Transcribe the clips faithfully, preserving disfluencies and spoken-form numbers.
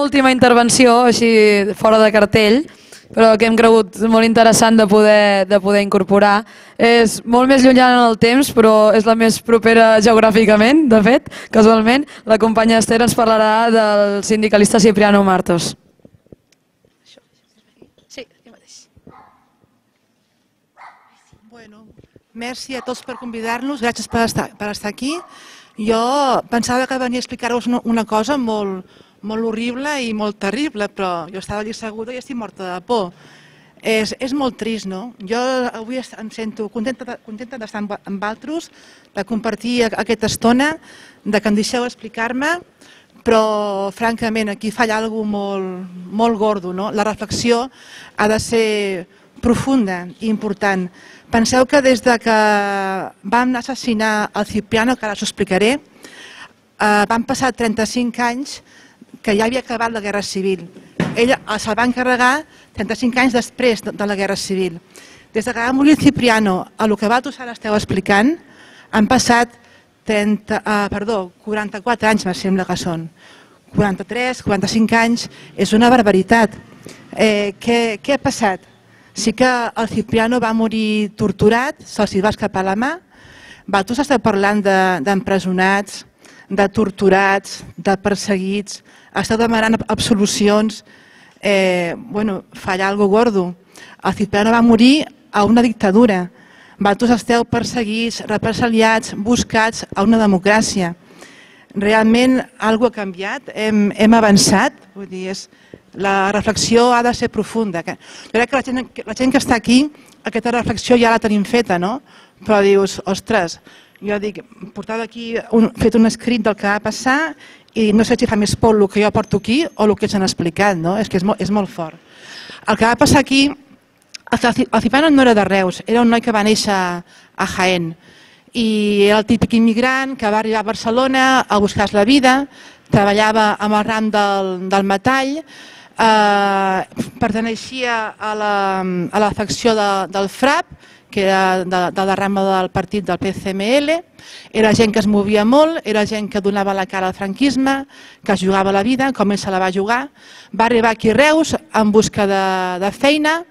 última intervenció, així fora de cartell, però que hem cregut molt interessant de poder, de poder incorporar. És molt més llunyana en el temps, però és la més propera geogràficament, de fet, casualment. La companya Esther ens parlarà del sindicalista Cipriano Martos. Sí, jo mateix. Bueno, merci a tots per convidar-nos, gràcies per estar, per estar aquí. Jo pensava que venia a explicar-vos una, una cosa molt, molt horrible i molt terrible, però jo estava allà asseguda i estic morta de por. És, és molt trist, no? Jo avui em sento contenta, contenta d'estar amb, amb altres, de compartir aquesta estona, de que em deixeu explicar-me, però francament aquí falla alguna cosa molt, molt gordo, no? La reflexió ha de ser profunda i important. Penseu que des de que vam assassinar el Cipriano, que ara us ho explicaré, eh, van passar trenta-cinc anys que ja havia acabat la Guerra Civil. Ell se'l va encarregar trenta-cinc anys després de la Guerra Civil. Des que va morir Cipriano a el que vosaltres ara esteu explicant, han passat trenta, uh, perdó, quaranta-quatre anys, me sembla que són. quaranta-tres, quaranta-cinc anys, és una barbaritat. Eh, què, què ha passat? Sí que el Cipriano va morir torturat, se'ls va escapar la mà. Vosaltres esteu parlant d'empresonats, de, de torturats, de perseguits, esteu demanant absolucions, eh, bueno, falla algo gordo. El Cipriano va morir a una dictadura. Vosaltres esteu perseguits, represaliats, buscats a una democràcia. Realment, alguna cosa ha canviat, hem, hem avançat, vull dir, és, la reflexió ha de ser profunda. Jo crec que la gent, la gent que està aquí, aquesta reflexió ja la tenim feta, no? Però dius, ostres, jo dic, portava aquí, un, fet un escrit del que va passar i no sé si fa més por el que jo porto aquí o el que ens han explicat, no? És que és molt, és molt fort. El que va passar aquí, el Cipriano no era de Reus, era un noi que va néixer a Jaén i era el típic immigrant que va arribar a Barcelona a buscar la vida, treballava amb el ram del, del metall, eh, perteneixia a la, a la facció de, del FRAP, que era de, de la rama del partit del P C M L, era gent que es movia molt, era gent que donava la cara al franquisme, que es jugava la vida, com ell se la va jugar. Va arribar aquí a Reus en busca de, de feina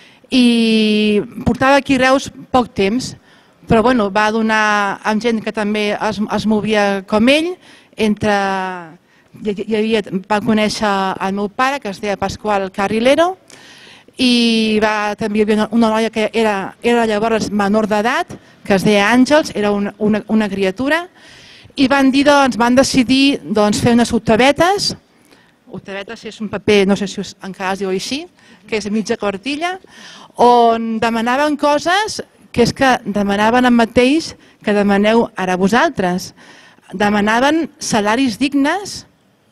i portava aquí a Reus poc temps, però bueno, va donar amb gent que també es, es movia com ell. Entre, hi havia, va conèixer el meu pare, que es deia Pasqual Carrilero, i va, també hi havia una noia que era, era llavors menor d'edat, que es deia Àngels, era una, una, una criatura, i van dir, doncs, van decidir doncs, fer unes octavetes. Octavetes és un paper, no sé si encara es diu així, que és mitja quartilla, on demanaven coses que és que demanaven el mateix que demaneu ara vosaltres. Demanaven salaris dignes,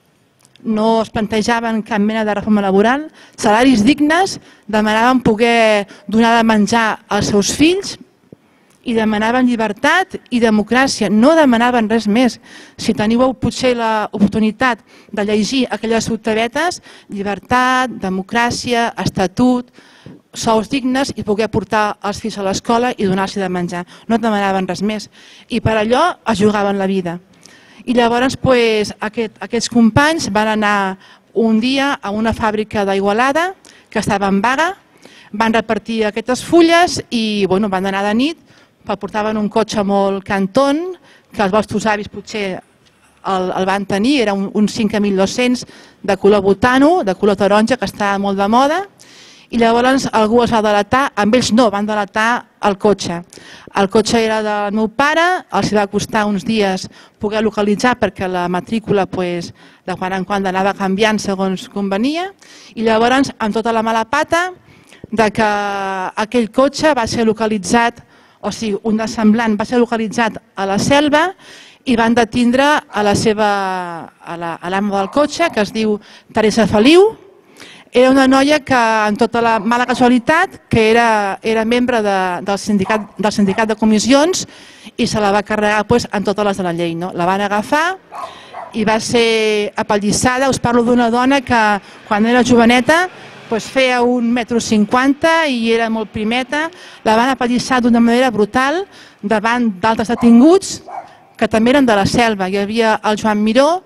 no es plantejaven cap mena de reforma laboral, salaris dignes, demanaven poder donar de menjar als seus fills i demanaven llibertat i democràcia, no demanaven res més. Si teniu potser l'oportunitat de llegir aquelles octavetes, llibertat, democràcia, estatut, sous dignes i poder portar els fills a l'escola i donar-los de menjar. No demanaven res més. I per allò es jugaven la vida. I llavors pues, aquest, aquests companys van anar un dia a una fàbrica d'Igualada que estava en vaga, van repartir aquestes fulles i bueno, van anar de nit, portaven un cotxe molt canton, que els vostres avis potser el, el van tenir, era un, un cinc mil dos-cents de color botano, de color taronja, que estava molt de moda, i llavors algú es va delatar, amb ells no, van delatar el cotxe. El cotxe era del meu pare, els va costar uns dies poder localitzar perquè la matrícula pues, de quan en quan anava canviant segons convenia, i llavors amb tota la mala pata de que aquell cotxe va ser localitzat, o sigui, un dessemblant va ser localitzat a la selva i van detindre a la seva, a l'ama del cotxe, que es diu Teresa Feliu. Era una noia que, en tota la mala casualitat, que era, era membre de, del, sindicat, del sindicat de comissions i se la va carregar pues, en totes les de la llei. No? La van agafar i va ser apallissada. Us parlo d'una dona que quan era joveneta pues, feia un metro cinquanta i era molt primeta. La van apallissar d'una manera brutal davant d'altres detinguts que també eren de la selva. Hi havia el Joan Miró,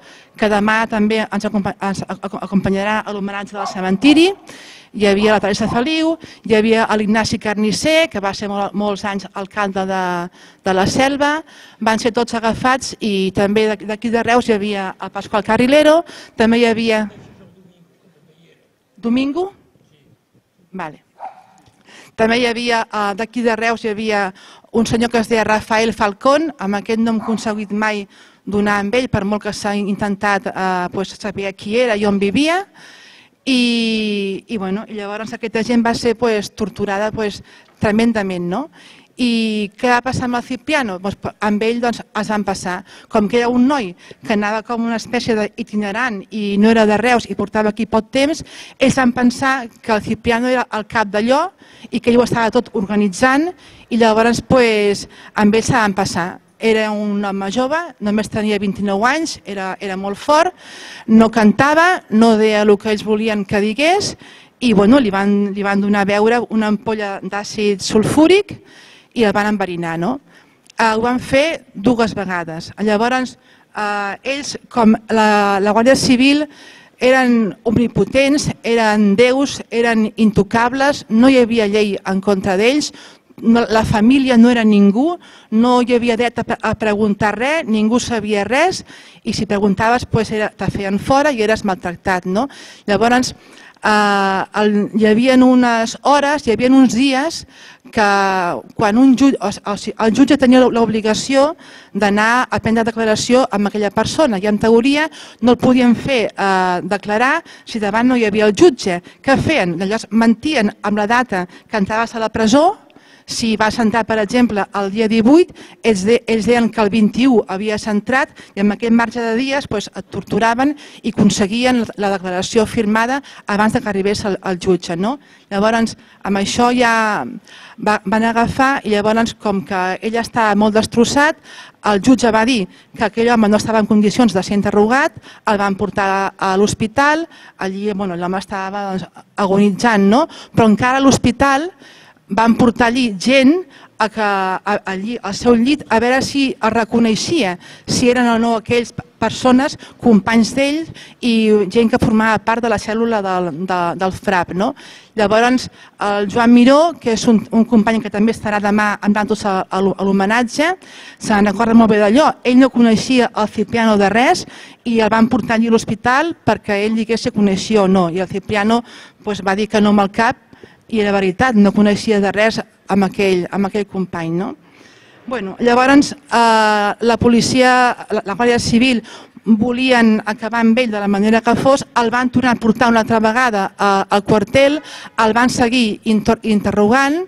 que demà també ens acompanyarà a l'homenatge del cementiri. Hi havia la Teresa Feliu, hi havia l'Ignasi Carnisser, que va ser molts anys alcalde de la Selva, van ser tots agafats i també d'aquí de Reus hi havia el Pasqual Carrilero, també hi havia... Domingo? Vale. També hi havia, d'aquí de Reus, hi havia un senyor que es deia Rafael Falcón, amb aquest no hem aconseguit mai donar amb ell, per molt que s'ha intentat saber qui era i on vivia, i llavors aquesta gent va ser torturada tremendament. I què va passar amb el Cipriano? Amb ell es van passar. Com que era un noi que anava com una espècie d'itinerant i no era de Reus i portava aquí poc temps, ells van pensar que el Cipriano era el cap d'allò i que ell ho estava tot organitzant i llavors amb ell se van passar. Era un home jove, només tenia vint-i-nou anys, era molt fort, no cantava, no deia el que ells volien que digués i li van donar a beure una ampolla d'àcid sulfúric i el van enverinar. Ho van fer dues vegades. Llavors, ells, com la Guàrdia Civil, eren omnipotents, eren déus, eren intocables, no hi havia llei en contra d'ells, la família no era ningú, no hi havia dret a preguntar res, ningú sabia res i si preguntaves te feien fora i eres maltractat. Llavors, hi havia unes hores, hi havia uns dies que quan un jutge, el jutge tenia l'obligació d'anar a prendre declaració amb aquella persona i en teoria no el podien fer declarar si davant no hi havia el jutge. Què feien? Llavors mentien amb la data que entraves a la presó. Si vas entrar, per exemple, el dia divuit, ells deien que el vint-i-u havies entrat i en aquest marge de dies et torturaven i aconseguien la declaració firmada abans que arribés el jutge. Llavors, amb això ja van agafar i llavors, com que ell estava molt destrossat, el jutge va dir que aquell home no estava en condicions de ser interrogat, el van portar a l'hospital, allí l'home estava agonitzant, però encara a l'hospital van portar allí gent allí al seu llit a veure si el reconeixia, si eren o no aquells persones, companys d'ell i gent que formava part de la cèl·lula del FRAP. Llavors, el Joan Miró, que és un company que també estarà demà amb nosaltres a l'homenatge, se'n recorda molt bé d'allò. Ell no coneixia el Cipriano de res i el van portar allí a l'hospital perquè ell digués si coneixia o no. I el Cipriano va dir que no amb el cap i era veritat, no coneixia de res amb aquell company. Llavors, la policia, la Guàrdia Civil, volien acabar amb ell de la manera que fos, el van tornar a portar una altra vegada al quartel, el van seguir interrogant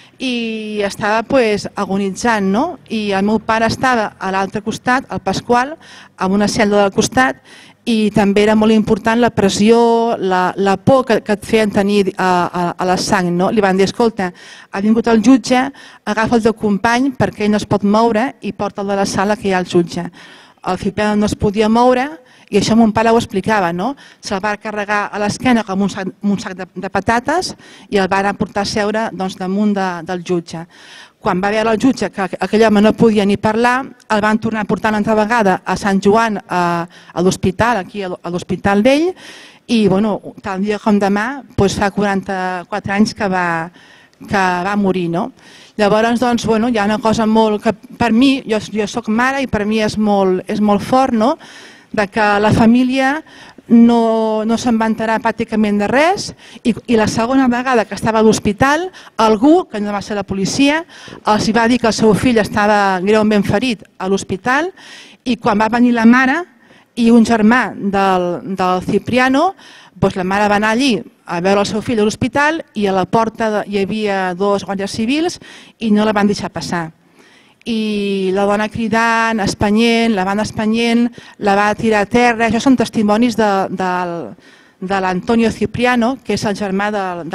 i estava agonitzant. I el meu pare estava a l'altre costat, el Pasqual, en una cel·la del costat, i també era molt important la pressió, la por que et feien tenir a la sang. Li van dir, escolta, ha vingut el jutge, agafa el teu company perquè ell no es pot moure i porta'l de la sala que hi ha el jutge. El Cipriano no es podia moure i això mon pare ho explicava. Se'l va carregar a l'esquena com un sac de patates i el van portar a seure damunt del jutge. Quan va veure el jutge que aquell home no podia ni parlar, el van tornar a portar una altra vegada a Sant Joan, a l'hospital, aquí a l'hospital d'ell, i tant dia com demà fa quaranta-quatre anys que va morir. Llavors, hi ha una cosa molt que per mi, jo soc mare i per mi és molt fort, que la família no se'n va enterar pràcticament de res i la segona vegada que estava a l'hospital, algú, que no va ser la policia, els va dir que el seu fill estava greument ferit a l'hospital i quan va venir la mare i un germà del Cipriano, la mare va anar allí a veure el seu fill a l'hospital i a la porta hi havia dos guàrdies civils i no la van deixar passar. I la dona cridant, espanyent, la van espanyent, la va tirar a terra. Això són testimonis de l'Antonio Cipriano, que és el germà del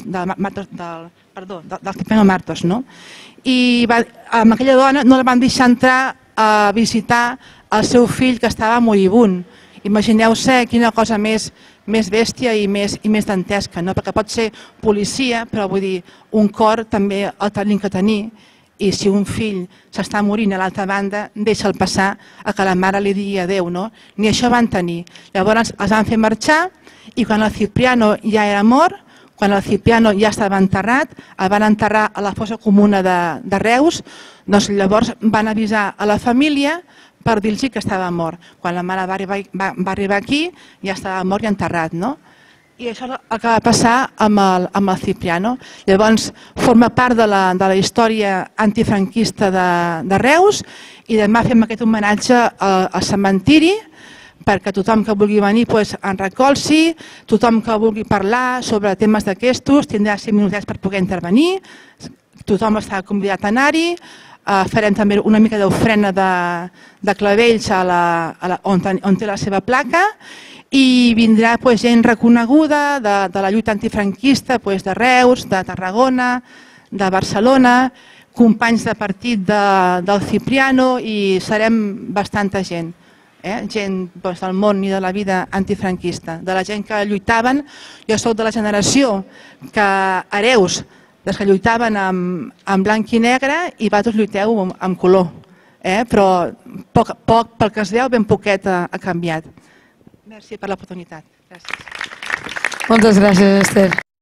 Cipriano Martos. I amb aquella dona no la van deixar entrar a visitar el seu fill que estava moribund. Imagineu-se quina cosa més bèstia i més dantesca, perquè pot ser policia, però vull dir, un cor també el tenim que tenir. i si un fill s'està morint a l'altra banda, deixa'l passar a que la mare li digui adeu, no? Ni això van tenir. Llavors els van fer marxar i quan el Cipriano ja era mort, quan el Cipriano ja estava enterrat, el van enterrar a la fossa comuna de, de Reus, doncs llavors van avisar a la família per dir-los que estava mort. Quan la mare va arribar, va, va arribar aquí ja estava mort i enterrat, no? I això és el que va passar amb el, amb el Cipriano. Llavors forma part de la, de la història antifranquista de, de Reus i demà fem aquest homenatge al, al cementiri perquè tothom que vulgui venir pues, en recolzi, tothom que vulgui parlar sobre temes d'aquestos tindrà cinc minutets per poder intervenir, tothom està convidat a anar-hi, uh, farem també una mica d'ofrena de, de clavells a la, a la, on, on té la seva placa i vindrà pues, gent reconeguda de, de la lluita antifranquista pues, de Reus, de Tarragona, de Barcelona, companys de partit de, del Cipriano i serem bastanta gent. Eh? Gent doncs, del món i de la vida antifranquista, de la gent que lluitaven. Jo soc de la generació que hereus dels que lluitaven amb, amb blanc i negre i vosaltres lluiteu amb, amb color. Eh? Però poc, poc, pel que es veu, ben poquet ha, ha canviat. Merci per l'oportunitat. Gràcies. Moltes gràcies, Esther.